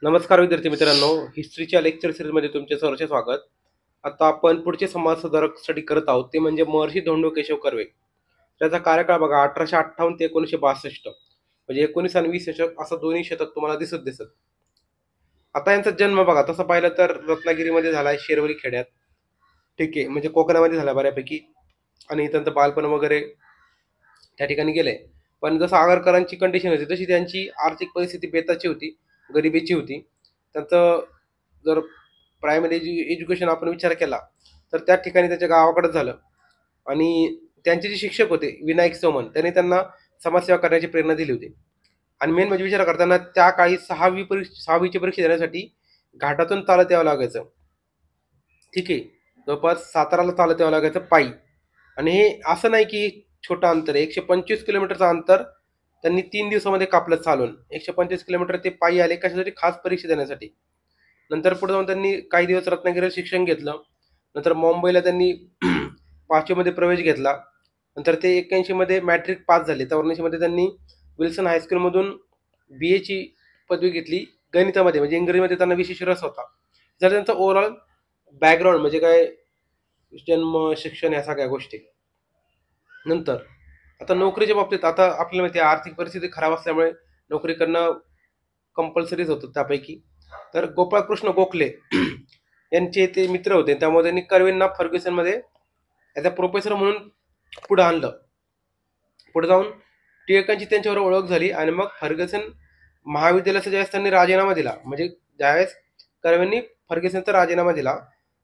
नमस्कार विद्यार्थी मित्रांनो, हिस्ट्रीच्या लेक्चर सिरीजमध्ये तुमचे सहर्ष स्वागत. आता आपण पुढचे समाज सुधारक स्टडी करत आहोत, ते म्हणजे महर्षी धोंडो केशव कर्वे. त्याचा कार्यकाळ बघा 1858 ते 1962, म्हणजे 19 आणि 20 शतक असं दोन्ही शतक तुम्हाला दिसत. आता यांचा जन्म बघा तसं पाहिलं तर रत्नागिरीमध्ये झालाय, शेरवली खेड्यात. ठीक आहे, म्हणजे कोकणामध्ये झाला बऱ्यापैकी. आणि त्यांचं बालपण वगैरे त्या ठिकाणी गेलंय. पण जसं आगरकरांची कंडिशन होती तशी त्यांची आर्थिक परिस्थिती बेताची होती, गरिबीची होती. त्यांचं जर प्रायमरी एज्युकेशन आपण विचार केला तर त्या ठिकाणी त्याच्या गावाकडे झालं. आणि त्यांचे जे शिक्षक होते विनायक सोमन, त्यांनी त्यांना समाजसेवा करण्याची प्रेरणा दिली होती. आणि मेन म्हणजे विचार करताना त्या काळी 6वीची परीक्षा देण्यासाठी घाटातून चालत यावं लागायचं. ठीक आहे, जवळपास साताराला चालत यावं लागायचं पायी. आणि हे असं नाही की छोटं अंतर आहे, 125 किलोमीटरचं अंतर त्यांनी 3 दिवसामध्ये कापलं चालून. 125 किलोमीटर ते पायी आले कशासाठी? खास परीक्षा देण्यासाठी. नंतर पुढे जाऊन त्यांनी काही दिवस रत्नागिरीला शिक्षण घेतलं. नंतर मुंबईला त्यांनी 5वीमध्ये प्रवेश घेतला. नंतर ते 81मध्ये मॅट्रिक पास झाले. 84मध्ये त्यांनी विल्सन हायस्कूलमधून BAची पदवी घेतली गणितामध्ये, म्हणजे इंग्रजीमध्ये त्यांना विशेष रस होता. जर त्यांचा ओव्हरऑल बॅकग्राऊंड म्हणजे काय, जन्म, शिक्षण, या सगळ्या गोष्टी. नंतर आता नोकरीच्या बाबतीत आता आपल्याला माहिती आहे आर्थिक परिस्थिती खराब असल्यामुळे नोकरी करणं कंपल्सरीच होतं त्यापैकी. तर गोपाळकृष्ण गोखले यांचे ते मित्र होते, त्यामुळे त्यांनी कर्वेंना फर्ग्युसनमध्ये ॲज अ प्रोफेसर म्हणून पुढे आणलं. पुढे जाऊन टिळकांची त्यांच्यावर ओळख झाली आणि मग फर्ग्युसन महाविद्यालयाचा ज्यावेळेस त्यांनी राजीनामा दिला, म्हणजे ज्यावेळेस कर्वेंनी फर्ग्युसनचा राजीनामा दिला,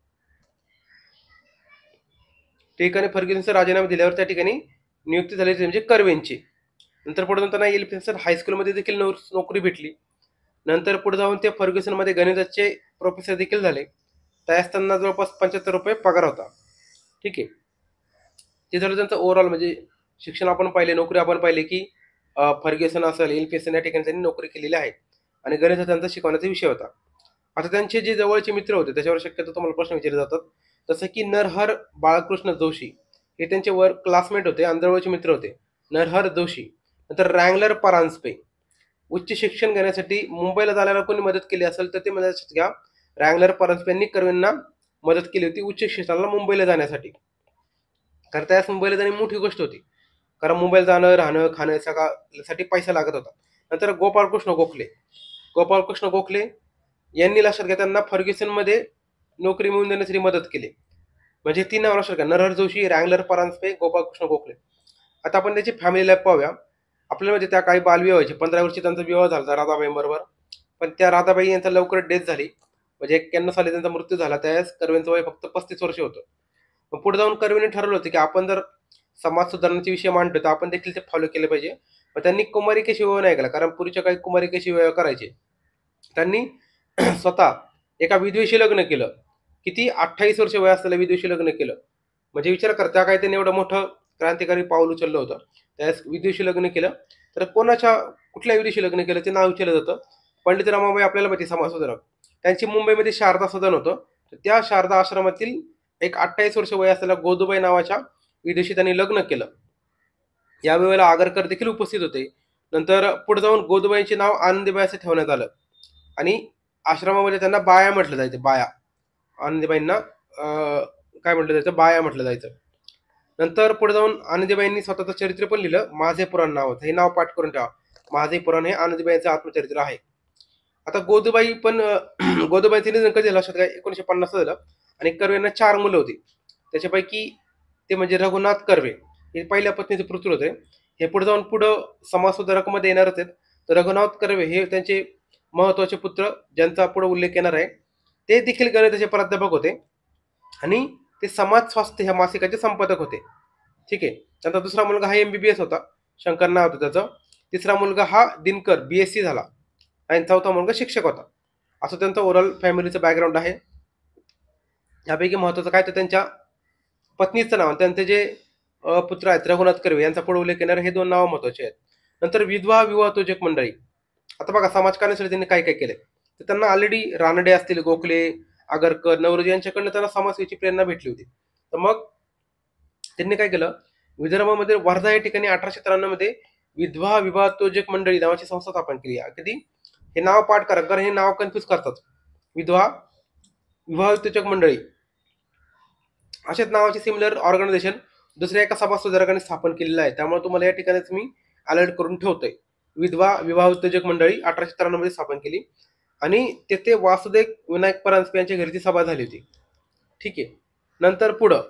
टिळकाने फर्ग्युसनचा राजीनामा दिल्यावर त्या ठिकाणी नियुक्ती झाली म्हणजे कर्वेंची. नंतर पुढे जाऊन त्यांना एल्फिन्स्टन हायस्कूलमध्ये देखील नोकरी भेटली. नंतर पुढे जाऊन ते फर्ग्युसनमध्ये गणिताचे प्रोफेसर देखील झाले. त्यावेळेस त्यांना जवळपास 75 रुपये पगार होता. ठीक आहे, ते झालं त्यांचं ओव्हरऑल म्हणजे शिक्षण आपण पाहिले, नोकरी आपण पाहिले की फर्ग्युसन असेल, एल्फिन्स्टन या ठिकाणी त्यांनी नोकरी केलेली आहे. आणि गणित हा त्यांचा शिकवण्याचा विषय होता. आता त्यांचे जे जवळचे मित्र होते त्याच्यावर शक्यतो तुम्हाला प्रश्न विचारले जातात, जसं की नरहर बाळकृष्ण जोशी हे त्यांचे क्लासमेट होते आणि जवळचे मित्र होते, नरहर जोशी. नंतर रँगलर परांजपे, उच्च शिक्षण घेण्यासाठी मुंबईला जाण्याला कोणी मदत केली असेल तर ते म्हणजे घ्या, रँगलर परांजपे यांनी कर्वेंना मदत केली होती उच्च शिक्षणाला मुंबईला जाण्यासाठी. कारण त्यावेळेस मुंबईला जाणे मोठी गोष्ट होती, कारण मुंबईला जाणं, राहणं, खाणं सगळ्यासाठी पैसा लागत होता. नंतर गोपाळकृष्ण गोखले यांनी लक्षात घ्या त्यांना फर्ग्युसनमध्ये नोकरी मिळवून देण्यासाठी मदत केली. म्हणजे 3 नाव लक्षात घ्या, नरहर जोशी, रँगलर परांजपे, गोपाळकृष्ण गोखले. आता आपण त्याची फॅमिली लाईफ पाहूया. आपल्याला म्हणजे त्या काळी बालविवाह व्हायचे. 15 वर्षी त्यांचा विवाह झाला राधाबाईंबरोबर. पण त्या राधाबाई यांचा लवकर डेथ झाली, म्हणजे 91 साली त्यांचा मृत्यू झाला. त्यावेळेस कर्वेंचं वय फक्त 35 वर्ष होतं. मग पुढे जाऊन कर्वेने ठरवलं होतं की आपण जर समाज सुधारण्याचे विषय मांडतो तर आपण देखील ते फॉलो केले पाहिजे. मग त्यांनी कुमारिकेशी विवाह नाही केला, कारण पूर्वीच्या काळी कुमारिकेशी विवाह करायचे. त्यांनी स्वतः एका विधवेशी लग्न केलं. किती? 28 वर्ष वय असलेल्या विधवेशी लग्न केलं. म्हणजे विचार कर, त्या काळी त्यांनी एवढं मोठं क्रांतिकारी पाऊल उचललं होतं. त्यावेळेस विधवेशी लग्न केलं. तर कुठल्या विधवेशी लग्न केलं ते नाव विचारलं जातं. पंडित रमाबाई आपल्याला माहिती समाज सुधारक, त्यांची मुंबईमध्ये शारदा सदन होतं. तर त्या शारदा आश्रमातील एक 28 वर्ष वय असलेल्या गोदूबाई नावाच्या विधवेशी त्यांनी लग्न केलं. या वेळेला आगरकर देखील उपस्थित होते. नंतर पुढे जाऊन गोदूबाईंचे नाव आनंदीबाई असं ठेवण्यात आलं आणि आश्रमामध्ये त्यांना बाया म्हटलं जायचं. बाया, आनंदीबाईंना काय म्हटलं जायचं? बाया म्हटलं जायचं. नंतर पुढे जाऊन आनंदीबाईंनी स्वतःचं चरित्र पण लिहिलं, माझे पुराण नावाचं. हे नाव पाठ करून ठेवा, माझे पुराण हे आनंदीबाईंचं आत्मचरित्र आहे. आता गोदूबाई पण गोदूबाईंचं निधन कधी लक्षात घ्या, 1950 झालं. आणि कर्वेंना 4 मुलं होती. त्याच्यापैकी ते म्हणजे रघुनाथ कर्वे हे पहिल्या पत्नीचे पुत्र होते. हे पुढं समाज सुधारकमध्ये येणारच आहेत. तर रघुनाथ कर्वे हे त्यांचे महत्वाचे पुत्र, ज्यांचा पुढे उल्लेख येणार आहे. ते देखील गणिताचे प्राध्यापक होते आणि ते समाज स्वास्थ्य ह्या मासिकाचे संपादक होते. ठीक आहे, त्यांचा दुसरा मुलगा हा MBBS होता, शंकर नाव होतं त्याचं. तिसरा मुलगा हा दिनकर BSc झाला आणि चौथा मुलगा शिक्षक होता. असं त्यांचं ओव्हरऑल फॅमिलीचं बॅकग्राऊंड आहे. यापैकी महत्वाचं काय तर त्यांच्या पत्नीचं नाव, त्यांचे जे पुत्र आहेत रघुनाथ कर्वे यांचा पुढे उल्लेख येणार, हे 2 नावं महत्वाचे आहेत. नंतर विधवा विवाहोत्तेजक मंडळी. आता बघा समाजकारणासाठी त्यांनी काय काय केलंय, तर त्यांना ऑलरेडी रानडे असतील, गोखले, आगरकर, नवरोजी यांच्याकडनं त्यांना समाजसेवेची प्रेरणा भेटली होती. तर मग त्यांनी काय केलं, विदर्भामध्ये वर्धा या ठिकाणी 1893 मध्ये विधवा विवाहोत्तेजक मंडळी नावाची संस्था स्थापन केली. कधी? हे नाव पाठ करा, कारण हे नाव कन्फ्युज करतात. विधवा विवाह उद्योजक मंडळी अशाच नावाचे सिमिलर ऑर्गनायझेशन दुसऱ्या एका सभा सुधारकाने स्थापन केलेलं आहे. त्यामुळे तुम्हाला या ठिकाणीच मी अलर्ट करून ठेवतोय. विधवा विवाह उद्योजक मंडळी 1893 मध्ये स्थापन केली आणि तेथे वासुदेव विनायक परांजपे यांच्या घरी ती सभा झाली होती. ठीक आहे. नंतर पुढं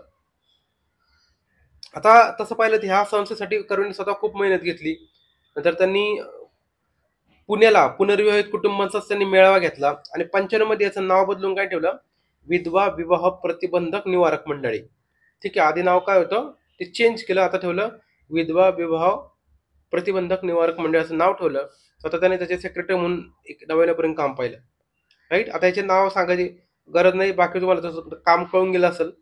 आता तसं पाहिलं तर ह्या संस्थेसाठी करून स्वतः खूप मेहनत घेतली. नंतर त्यांनी पुण्याला पुनर्विवाहित कुटुंबांचाच त्यांनी मेळावा घेतला आणि 95 मध्ये याचं नाव बदलून काय ठेवलं, विधवा विवाह प्रतिबंधक निवारक मंडळी. ठीक आहे. आधी नाव काय होतं ते चेंज केलं, आता ठेवलं विधवा विवाह प्रतिबंधक निवारक मंडळ असं नाव ठेवलं. स्वतः त्याने त्याचे सेक्रेटरी म्हणून एक 99 पर्यंत काम पाहिलं. राईट. आता याचे नाव सांगायची गरज नाही, बाकी तुम्हाला तसं काम कळून गेलं असेल.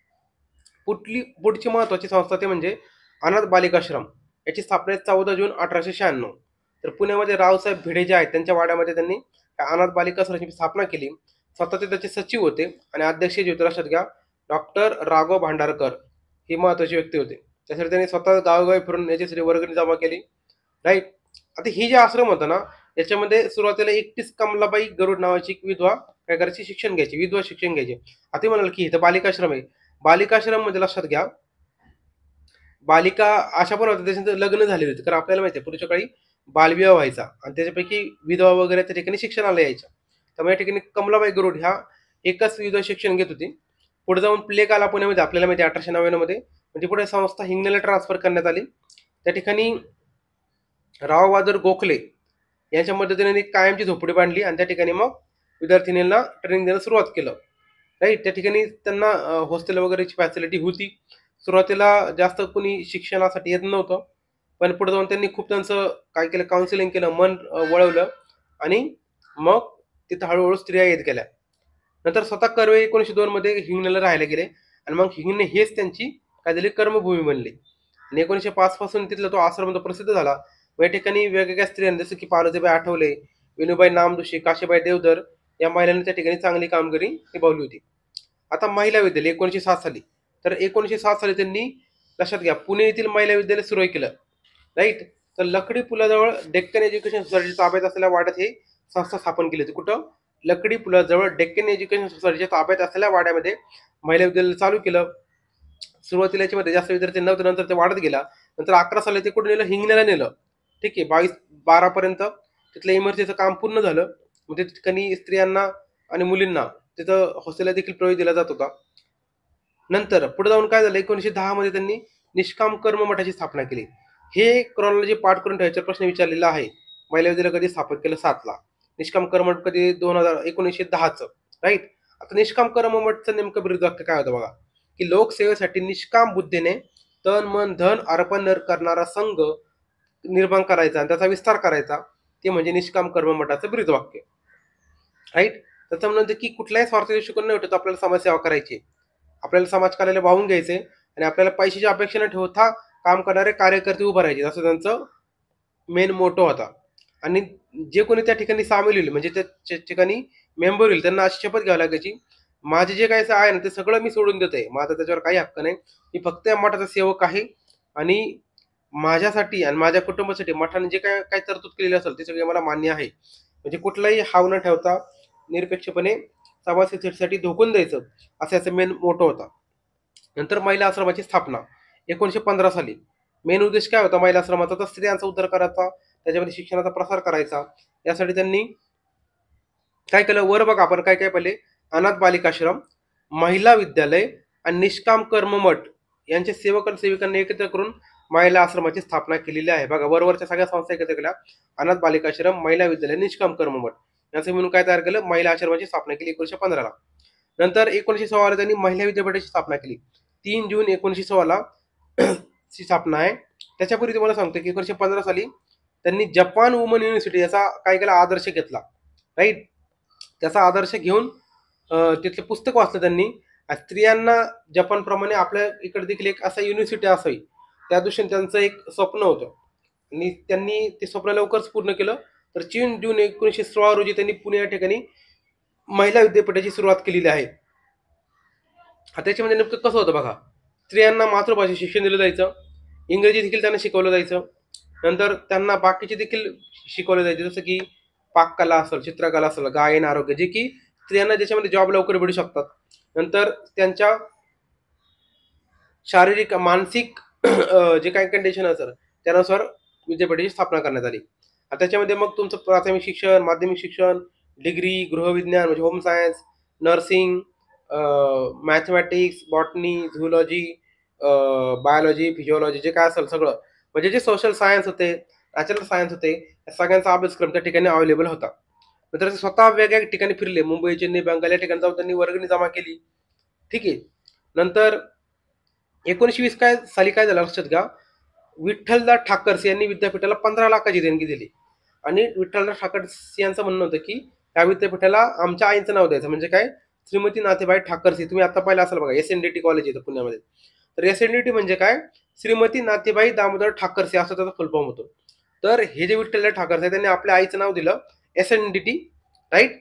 पुढची महत्वाची संस्था ते म्हणजे अनाथ बालिकाश्रम. याची स्थापना 14 जून 1896. तर पुण्यामध्ये रावसाहेब भिडे जे आहेत त्यांच्या वाड्यामध्ये त्यांनी अनाथ बालिकाश्रमाची स्थापना केली. स्वतः ते त्याचे सचिव होते आणि अध्यक्ष जे होते लक्षात घ्या, डॉक्टर राघव भांडारकर ही महत्वाची व्यक्ती होते. त्यासाठी त्यांनी स्वतः गावोगावी फिरून याच्यासाठी वर्गणी जमा केली. राईट. आता ही जे आश्रम होता ना, याच्यामध्ये सुरुवातीला एकटीच कमलाबाई गरुड नावाची एक विधवा काय करायची, शिक्षण घ्यायची, विधवा शिक्षण घ्यायची. आता म्हणाल की इथं बालिकाश्रम आहे. बालिकाश्रम मध्ये लक्षात घ्या, बालिका अशा पण होत्या त्याच्यानंतर लग्न झालेले होते. कारण आपल्याला माहिती आहे पूर्वीच्या काळी बालविवाह व्हायचा आणि त्याच्यापैकी विधवा वगैरे त्या ठिकाणी शिक्षणाला यायच्या. त्यामुळे या ठिकाणी कमलाबाई गरुड ह्या एकच विधवा शिक्षण घेत होती. पुढे जाऊन प्लेग आला पुण्यामध्ये, आपल्याला माहिती 1899 मध्ये. म्हणजे पुढे संस्था हिंगण्याला ट्रान्सफर करण्यात आली. त्या ठिकाणी राव बहादूर गोखले यांच्या मदतीने कायमची झोपडी बांधली आणि त्या ठिकाणी मग विद्यार्थिनींना ट्रेनिंग देणं सुरुवात केलं. राईट. त्या ठिकाणी त्यांना हॉस्टेल वगैरेची फॅसिलिटी होती. सुरुवातीला जास्त कोणी शिक्षणासाठी येत नव्हतं, पण पुढे जाऊन त्यांनी खूप त्यांचं काय केलं, काउन्सिलिंग केलं, मन वळवलं आणि मग तिथं हळूहळू स्त्रिया येत गेल्या. नंतर स्वतः कर्वे 1902 मध्ये हिंगण्याला राहायला गेले आणि मग हिंगणे हेच त्यांची काय झाली, कर्मभूमी बनली. आणि 1905 पासून तिथला तो आश्रम प्रसिद्ध झाला. या ठिकाणी वेगवेगळ्या स्त्रियांनी जसं की पार्वतीबाई आठवले, विनुबाई नामदोशी, काशीबाई देवधर या महिलांनी त्या ठिकाणी चांगली कामगिरी निभावली होती. आता महिला विद्यालय 1907 साली. तर 1907 साली त्यांनी लक्षात घ्या पुणे येथील महिला विद्यालय सुरू केलं. राईट. तर लकडी पुलाजवळ डेक्कन एज्युकेशन सोसायटी ताब्यात असलेल्या वाड्यात हे संस्था स्थापन केली होती. कुठं? लकडी पुलाजवळ डेक्कन एज्युकेशन सोसायटीच्या ताब्यात असलेल्या वाड्यामध्ये महिला विद्यालय चालू केलं. सुरुवातीला याच्यामध्ये जास्त विद्यार्थी नव्हते, नंतर ते वाढत गेला. नंतर 11 साली ते कुठे नेलं, हिंगण्याला नेलं. ठीक आहे. 12 पर्यंत तिथलं इमर्जन्सीचं काम पूर्ण झालं. मग त्या ठिकाणी स्त्रियांना आणि मुलींना तिथं हॉस्टेलला देखील प्रवेश दिला जात होता. नंतर पुढे जाऊन काय झालं, 1910 मध्ये त्यांनी निष्काम कर्म मठाची स्थापना केली. हे क्रॉनॉलॉजी पाठ करून ठेवायचा प्रश्न विचारलेला आहे. महिला विद्यालय कधी स्थापन केलं? 7 ला. निष्काम कर्म मठ कधी? 1910च. राईट. आता निष्काम कर्म मठचं नेमकं विरुद्ध वाक्य काय होतं बघा, की लोकसेवेसाठी निष्काम बुद्धीने तन मन धन अर्पण करणारा संघ निर्माण करायचा आणि त्याचा विस्तार करायचा, ते म्हणजे निष्काम कर्म मठाचं विरुद्ध वाक्य. राईट. त्याचं म्हणणं की कुठल्याही स्वार्थ दृष्टिकोन न ठेवता आपल्याला समाजसेवा करायची, आपल्याला समाजकार्याला वाहून घ्यायचे आणि आपल्याला पैशाची अपेक्षा न ठेवता काम करणारे कार्यकर्ते उभं राहायचे, असं त्यांचं मेन मोटो होता. आणि जे कोणी त्या ठिकाणी सामील होईल म्हणजे त्या ठिकाणी मेंबर होईल त्यांना अशी शपथ घ्यावी लागायची, माझे जे काही आहे ना ते सगळं मी सोडून देतोय, माझा त्याच्यावर काही हक्क नाही, मी फक्त या मठाचा सेवक आहे आणि माझ्यासाठी आणि माझ्या कुटुंबासाठी मठाने जे काय काय तरतूद केलेली असेल ते सगळे मला मान्य आहे. म्हणजे कुठलाही हाव न ठेवता निरपेक्षपणे समाजसेवेसाठी झोकून द्यायचं, असं याचा मेन मोटो होता. नंतर महिला आश्रमाची स्थापना 1915 साली. मेन उद्देश काय होता महिला आश्रमाचा? तर स्त्रियांचा उद्धार करायचा, त्याच्यामध्ये शिक्षणाचा प्रसार करायचा. यासाठी त्यांनी काय केलं, वर बघा आपण काय काय पाहिले, अनाथ बालिकाश्रम, महिला विद्यालय आणि निष्काम कर्म मठ यांचे सेवक आणि सेविकांनी एकत्र करून महिला आश्रमाची स्थापना केलेली आहे. बघा वरवरच्या सगळ्या संस्था एकत्र केल्या, अनाथ बालिकाश्रम, महिला विद्यालय, निष्काम कर्म मठ यांचं म्हणून काय तयार केलं, महिला आश्रमाची स्थापना केली 1915 ला. नंतर 1916 ला त्यांनी महिला विद्यापीठाची स्थापना केली. 3 जून 1916 ला ची स्थापना आहे. त्याच्यापूर्वी तुम्हाला सांगतो की 1915 साली त्यांनी जपान वुमन युनिव्हर्सिटी याचा काय केला, आदर्श घेतला. राईट. त्याचा आदर्श घेऊन तिथलं पुस्तक वाचलं त्यांनी. स्त्रियांना जपानप्रमाणे आपल्या इकडे देखील एक असं युनिव्हर्सिटी असावी, त्या दृष्टीने त्यांचं एक स्वप्न होतं आणि त्यांनी ते स्वप्न लवकरच पूर्ण केलं. तर 3 जून 1916 रोजी त्यांनी पुणे या ठिकाणी महिला विद्यापीठाची सुरुवात केलेली आहे. आता त्याच्यामध्ये नेमकं कसं होतं बघा, स्त्रियांना मातृभाषेत शिक्षण दिलं जायचं, इंग्रजी देखील त्यांना शिकवलं जायचं, नंतर त्यांना बाकीचे देखील शिकवलं जायचे, जसं की पाककला असेल, चित्रकला असेल, गायन, आरोग्य, जे की स्त्रियांना ज्याच्यामध्ये जॉब लवकर भेटू शकतात. नंतर त्यांच्या शारीरिक, मानसिक जे काही कंडिशन असेल त्यानुसार विद्यापीठाची स्थापना करण्यात आली. आता त्याच्यामध्ये मग तुमचं प्राथमिक शिक्षण, माध्यमिक शिक्षण, डिग्री, गृहविज्ञान म्हणजे home science, nursing, mathematics, botany, zoology, biology, physiology, जे काय असेल सगळं, म्हणजे जे सोशल सायन्स होते, नॅचरल सायन्स होते, या सगळ्यांचा अभ्यासक्रम त्या ठिकाणी अवेलेबल होता. नंतर ते स्वतः वेगळ्या ठिकाणी फिरले, मुंबई, चेन्नई, बंगाल या ठिकाणी जाऊन त्यांनी वर्गणी जमा केली. ठीक आहे. नंतर 1920 काय साली काय झालं लक्षात घ्या, विठ्ठलदास ठाकरसी यांनी विद्यापीठाला 15 लाखाची देणगी दिली. आणि विठ्ठलदास ठाकरसी यांचं म्हणणं होतं की त्या विद्यापीठाला आमच्या आईचं नाव द्यायचं. म्हणजे काय, श्रीमती नाथीबाई ठाकरसी. तुम्ही आता पाहिलं असाल बघा, SNDT कॉलेज येतं पुण्यामध्ये. तर SNDT म्हणजे काय, श्रीमती नाथीबाई दामोदर ठाकरसी असं त्याचा फुल फॉर्म होतो. तर हे जे विठ्ठलदास ठाकरसी त्यांनी आपल्या आईचं नाव दिलं SNDT, राईट.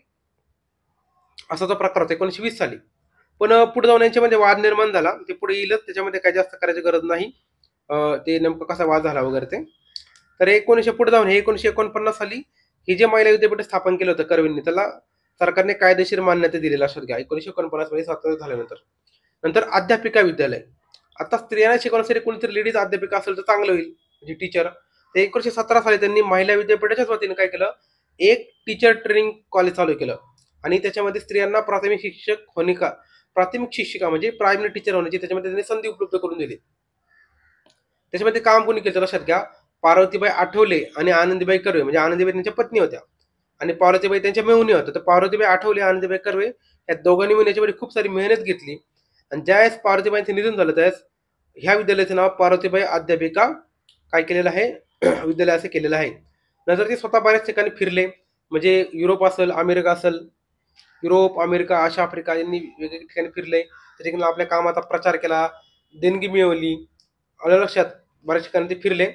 असा तो प्रकार होता 1920 साली. पण पुढे जाऊन यांच्यामध्ये वाद निर्माण झाला. ते पुढे येईलच, त्याच्यामध्ये काही जास्त करायची गरज नाही. ते नेमकं कसा वाद झाला वगैरे ते. तर 1900 पुढे जाऊन हे 1949 साली हे जे महिला विद्यापीठ स्थापन केलं होतं कर्वेंनी, त्याला सरकारने कायदेशीर मान्यता दिली. लक्षात घ्या, 1949 मध्ये स्वातंत्र्य झाल्यानंतर. नंतर अध्यापिका विद्यालय. आता स्त्रियांना शिकवण्यासाठी कोणीतरी लेडीज अध्यापिका असेल तर चांगलं होईल, म्हणजे टीचर. ते 1917 साली त्यांनी महिला विद्यापीठाच्याच वतीने काय केलं, एक टीचर ट्रेनिंग कॉलेज चालू केलं. आणि त्याच्यामध्ये स्त्रियांना प्राथमिक शिक्षक होणे का, प्राथमिक शिक्षिका म्हणजे प्रायमरी टीचर होण्याची त्याच्यामध्ये त्यांनी संधी उपलब्ध करून दिली. त्याच्यामध्ये काम कोणी केलं लक्षात घ्या, पार्वतीबाई आठवले आणि आनंदीबाई कर्वे. म्हणजे आनंदीबाई त्यांच्या पत्नी होत्या आणि पार्वतीबाई त्यांच्या मेहुणी होत्या. तर पार्वतीबाई आठवले, आनंदीबाई कर्वे या दोघांनी मिळून याच्यामध्ये खूप सारी मेहनत घेतली. आणि ज्यावेळेस पार्वतीबाईंचं निधन झालं त्यावेळेस ह्या विद्यालयाचं नाव पार्वतीबाई अध्यापिका काय केलेलं आहे विद्यालय असं केलेलं आहे. नंतर ते स्वतः बऱ्याच ठिकाणी फिरले, म्हणजे युरोप असेल, अमेरिका असेल, युरोप, अमेरिका, आशिया, आफ्रिका यांनी वेगवेगळ्या ठिकाणी फिरले. त्या ठिकाणी आपल्या कामाचा प्रचार केला, देणगी मिळवली. आलं लक्षात, बऱ्याच ठिकाणी ते फिरले.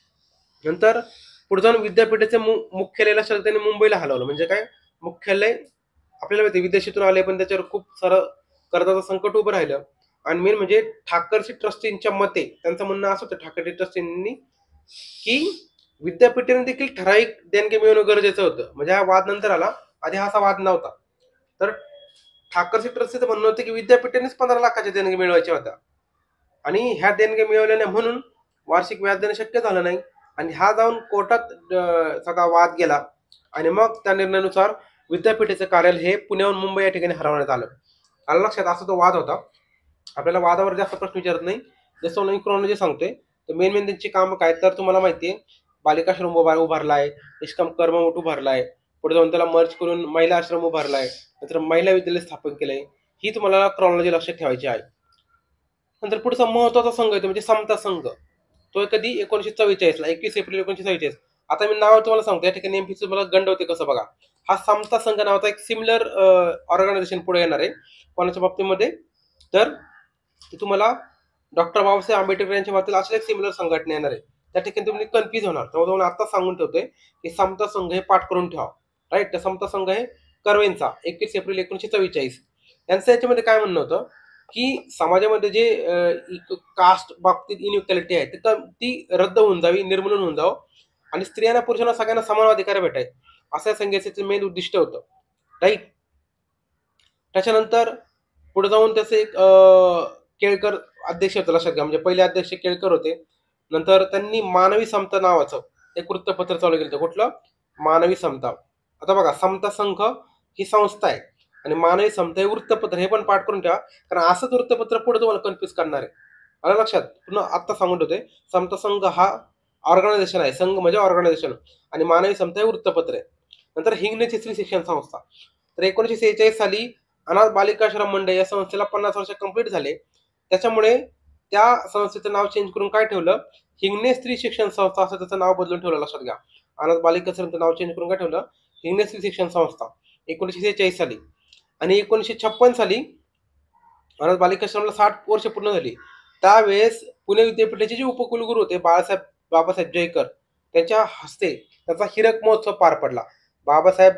नंतर पुढे जाऊन विद्यापीठाचे मुख्यालय लक्षात त्यांनी मुंबईला हलवलं. म्हणजे काय, मुख्यालय आपल्याला माहिती विदेशातून आले, पण त्याच्यावर खूप सारं कर्जाचं संकट उभं राहिलं. आणि मेन म्हणजे ठाकरसी ट्रस्टींच्या मते त्यांचं म्हणणं असं होतं ठाकरसी ट्रस्टींनी की विद्यापीठाने देखील ठराविक देणगी मिळवणं गरजेचं होतं. म्हणजे हा वाद नंतर आला, आधी हा असा वाद नव्हता. तर ठाकरसी ट्रस्टीचं म्हणणं होतं की विद्यापीठानेच 15 लाखाच्या देणगी मिळवायच्या होत्या आणि ह्या देणगी मिळवल्याने म्हणून वार्षिक व्याज देणं शक्य झालं नाही. आणि हा जाऊन कोर्टात सगळा वाद गेला आणि मग त्या निर्णयानुसार विद्यापीठाचं कार्यालय हे पुण्याहून मुंबई या ठिकाणी हलवण्यात आलं. आलं लक्षात, असा तो वाद होता. आपल्याला वादावर जास्त प्रश्न विचारत नाही, जसं मी क्रॉनॉलॉजी सांगतोय. तर मेन त्यांची कामं काय, तर तुम्हाला माहिती आहे बालिकाश्रम उभारलाय, निष्काम कर्ममठ उभारलाय, पुढे जाऊन त्याला मर्ज करून महिला आश्रम उभारलाय, नंतर महिला विद्यालय स्थापन केलंय. ही तुम्हाला क्रॉनॉलॉजी लक्षात ठेवायची आहे. नंतर पुढचा महत्वाचा संघ येतो म्हणजे समता संघ. तो कधी 1944ला, 21 एप्रिल 1944. आता मी नाव तुम्हाला सांगतो, या ठिकाणी एमपी तुम्हाला गंड होते कसं बघा. हा समता संघ नावाचा एक सिमिलर ऑर्गनायझेशन पुढे येणार आहे कोणाच्या बाबतीमध्ये, तर तुम्हाला डॉक्टर बाबासाहेब आंबेडकर यांच्या बाबतीत असं एक सिमिलर संघटना येणार आहे. त्या ठिकाणी तुम्ही कन्फ्युज होणार. तेव्हा तुम्हाला आता सांगून ठेवतोय की समता संघ हे पाठ करून ठेवा, राईट. तर समता संघ हे कर्वेंचा 21 एप्रिल 1944. यांचं याच्यामध्ये काय म्हणणं होतं की समाजामध्ये जे कास्ट बाबतीत इनइक्वॅलिटी आहे ती रद्द होऊन जावी, निर्मूलन होऊन जावं आणि स्त्रियांना पुरुषांना सगळ्यांना समान अधिकार भेटाय, असं या संघटनेचं मेन उद्दिष्ट होतं, राईट. त्याच्यानंतर पुढे जाऊन त्याचे एक केळकर अध्यक्ष होते लक्षात घ्या. म्हणजे पहिले अध्यक्ष केळकर होते. नंतर त्यांनी मानवी समता नावाचं एक वृत्तपत्र चालू केलं. कुठलं, मानवी समता. आता बघा, समता संघ ही संस्था आहे आणि मानवी समता हे वृत्तपत्र, हे पण पाठ करून ठेवा, कारण असंच वृत्तपत्र पुढे तुम्हाला कन्फ्युज करणार आहे. आलं लक्षात, पुन्हा आत्ता सांगून ठेवतोय. समता संघ हा ऑर्गनायझेशन आहे, संघ म्हणजे ऑर्गनायझेशन, आणि मानवी समता हे वृत्तपत्र आहे. नंतर हिंगण्याची स्त्री शिक्षण संस्था. तर 1946 साली अनाथ बालिकाश्रम मंडळ या संस्थेला 50 वर्ष कंप्लीट झाले. त्याच्यामुळे त्या संस्थेचं नाव चेंज करून काय ठेवलं, हिंगणे स्त्री शिक्षण संस्था असं त्याचं नाव बदलून ठेवलं. लक्षात घ्या, अनाथ बालिकाश्रमचं नाव चेंज करून काय ठेवलं, हिंगणे स्त्री शिक्षण संस्था 1946 साली. आणि 1956 साली अनाथ बालिकाश्रमला 60 वर्ष पूर्ण झाली. त्यावेळेस पुणे विद्यापीठाचे जे उपकुलगुरू होते बाबासाहेब जयकर, त्यांच्या हस्ते त्याचा हिरक महोत्सव पार पडला. बाबासाहेब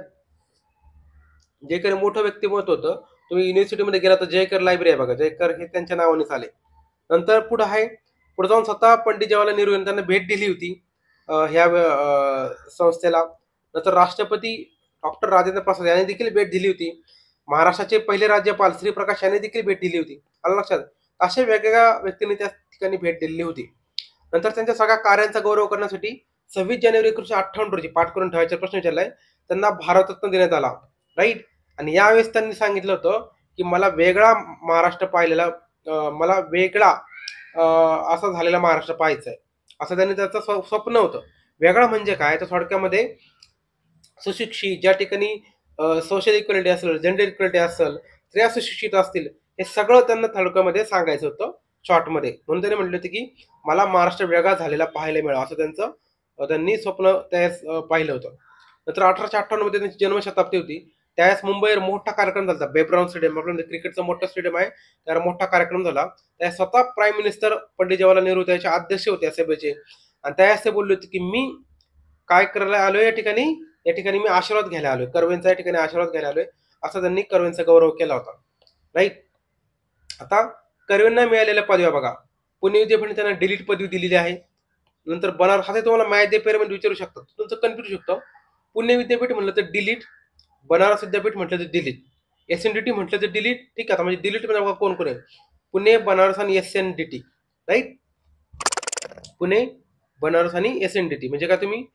जयकर हे मोठं व्यक्तिमत्व होतं. तुम्ही युनिव्हर्सिटीमध्ये गेला तर जयकर लायब्ररी आहे बघा, जयकर हे त्यांच्या नावानेच आले. नंतर पुढे आहे, पुढे जाऊन स्वतः पंडित जवाहरलाल नेहरू यांनी त्यांना भेट दिली होती ह्या संस्थेला. नंतर राष्ट्रपती डॉक्टर राजेंद्र प्रसाद यांनी देखील भेट दिली होती. महाराष्ट्राचे पहिले राज्यपाल श्रीप्रकाश यांनी देखील भेट दिली होती. आलं लक्षात? अशा वेगवेगळ्या व्यक्तींनी त्या ठिकाणी भेट दिलेली होती. नंतर त्यांच्या सगळ्या कार्यांचा गौरव करण्यासाठी 26 जानेवारी 1958 रोजी, पाठ करून ठेवायचा प्रश्न विचारलाय, त्यांना भारतरत्न देण्यात आला. राईट. आणि यावेळेस त्यांनी सांगितलं होतं की मला वेगळा महाराष्ट्र पाहिलेला, मला वेगळा असा झालेला महाराष्ट्र पाहायचा आहे, असं त्यांनी त्याचं स्वप्न होतं. वेगळा म्हणजे काय, तर थोडक्यामध्ये सुशिक्षित, ज्या ठिकाणी सोशल इक्वलिटी असेल, जेंडर इक्वलिटी असेल, स्त्रिया सुशिक्षित असतील, हे सगळं त्यांना थोडक्यामध्ये सांगायचं होतं शॉर्टमध्ये. म्हणून त्यांनी म्हटलं होतं की मला महाराष्ट्र वेगळा झालेला पाहायला मिळावा, असं त्यांचं त्यांनी स्वप्न त्यावेळेस पाहिलं होतं. नंतर 1858 मध्ये त्यांची जन्मशताब्दी होती. त्यावेळेस मुंबईवर मोठा कार्यक्रम झाला. बेब्राऊन स्टेडियम, आपलं क्रिकेटचं मोठं स्टेडियम आहे, त्यावर मोठा कार्यक्रम झाला. त्या स्वतः प्राईम मिनिस्टर पंडित जवाहरलाल नेहरू त्याचे अध्यक्ष होते या सभेचे. आणि त्यावेळेस ते बोलले होते की मी काय करायला आलोय या ठिकाणी मी आशीर्वाद घ्यायला आलोय, कर्वेंचा या ठिकाणी आशीर्वाद घ्यायला आलोय, असा त्यांनी कर्वेंचा गौरव केला होता. राईट. आता कर्वेंना मिळालेल्या पदव्या बघा. पुणे विद्यापीठाने त्यांना डिलीट पदवी दिलेली आहे. नंतर बनारस, हा तुम्हाला मॅथ दे पेअर मध्ये विचारू शकतात, तुमचं कन्फ्युज शकतो. पुणे विद्यापीठ म्हटलं तर डिलीट, बनारस विद्यापीठ म्हटलं तर डिलीट, SNDT म्हटलं तर डिलीट. ठीक आहे. म्हणजे डिलीट मध्ये बघा कोण कोण आहे, पुणे, बनारस आणि SNDT. राईट. पुणे, बनारस आणि SNDT म्हणजे का तुम्ही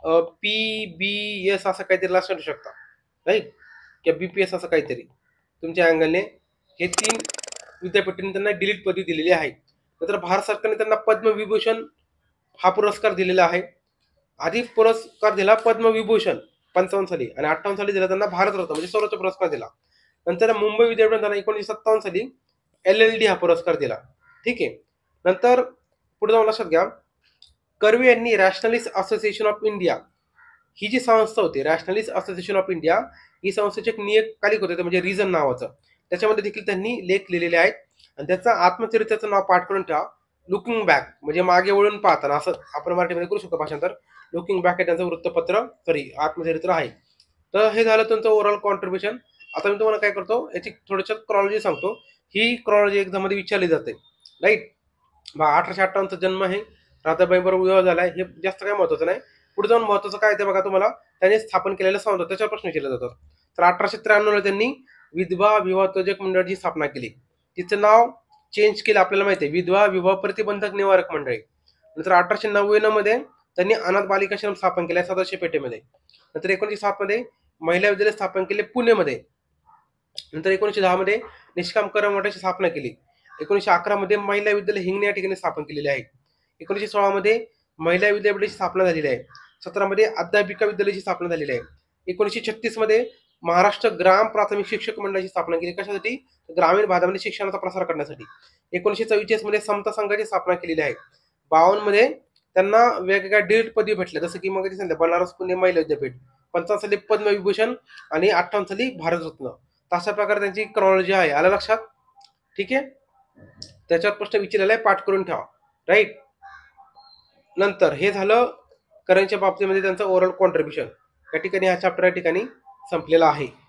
PBS असं काहीतरी लास्ट ठेवू शकता. राईट. किंवा BPS असं काहीतरी तुमच्या अँगलने. हे 3 विद्यापीठांनी त्यांना डिलीट पदवी दिलेली आहे. नंतर भारत सरकारने त्यांना पद्मविभूषण हा पुरस्कार दिलेला आहे. आधी पुरस्कार दिला पद्मविभूषण 55 साली, आणि 58 साली दिला त्यांना भारतरत्न म्हणजे सर्वोच्च पुरस्कार दिला. नंतर मुंबई विद्यापीठाने त्यांना 1957 साली LLD हा पुरस्कार दिला. ठीक आहे. नंतर पुढे जाऊन लक्षात घ्या, कर्वे यांनी रॅशनलिस्ट असोसिएशन ऑफ इंडिया ही जी संस्था होती, रॅशनलिस्ट असोसिएशन ऑफ इंडिया, ही संस्थेचे एक नियतकालिक होते, म्हणजे रिझन नावाचं. त्याच्यामध्ये देखील त्यांनी लेख लिहिलेले आहेत. आणि त्याचं आत्मचरित्राचं नाव पाठ करून ठेवा, लुकिंग बॅक, म्हणजे मागे वळून पाहताना, असं आपण मराठीमध्ये करू शकतो भाषांतर. लुकिंग बॅक हे त्यांचं वृत्तपत्र, आत्मचरित्र आहे. तर हे झालं त्यांचं ओव्हरऑल कॉन्ट्रीब्युशन. आता मी तुम्हाला काय करतो, याची थोडक्यात क्रॉलॉजी सांगतो. ही क्रॉलॉजी एक्झाम मध्ये विचारली जाते. राईट. 1858 जन्म आहे, राधाबाई बरोबर विवाह झालाय, हे जास्त काय महत्वाचं नाही. पुढे जाऊन महत्वाचं काय ते बघा, तुम्हाला त्यांनी स्थापन केलेलं संस्था त्याच्यावर प्रश्न विचारले जातात. तर 1893 त्यांनी विधवा विवाहोत्तेजक मंडळाची स्थापना केली. तिचं नाव चेंज केलं, आपल्याला माहिती आहे, विधवा विवाह प्रतिबंधक निवारक मंडळी. नंतर 1899 मध्ये त्यांनी अनाथ बालिकाश्रम स्थापन केला सदाशिव पेठेमध्ये. नंतर 1907 मध्ये महिला विद्यालय स्थापन केले पुणेमध्ये. नंतर 1910 मध्ये निष्काम कर्मचाऱ्याची स्थापना केली. 1911 मध्ये महिला विद्यालय हिंगणे या ठिकाणी स्थापन केलेले आहे. 1916 मध्ये महिला विद्यापीठाची स्थापना झालेली आहे. 17 मध्ये अध्यापिका विद्यालयाची स्थापना झालेली आहे. 1936 मध्ये महाराष्ट्र ग्राम प्राथमिक शिक्षक मंडळाची स्थापना केली. कशासाठी? ग्रामीण भागामध्ये शिक्षणाचा प्रसार करण्यासाठी. 1944 मध्ये समता संघाची स्थापना केलेली आहे. 52 मध्ये त्यांना वेगवेगळ्या डिलीट पदवी भेटल्या, जसं की मग सांगितलं बनारस पुणे महिला विद्यापीठ. 55 साली पद्मविभूषण आणि 58 साली भारतरत्न. अशा प्रकारे त्यांची क्रॉनॉलॉजी आहे. आलं लक्षात? ठीक आहे. त्याच्यावर प्रश्न विचारलेला आहे, पाठ करून ठेवा. राईट. नंतर हे झालं करंटच्या बाबतीमध्ये त्यांचं ओव्हरऑल कॉन्ट्रीब्युशन. या ठिकाणी हा चॅप्टर या ठिकाणी संपलेला आहे.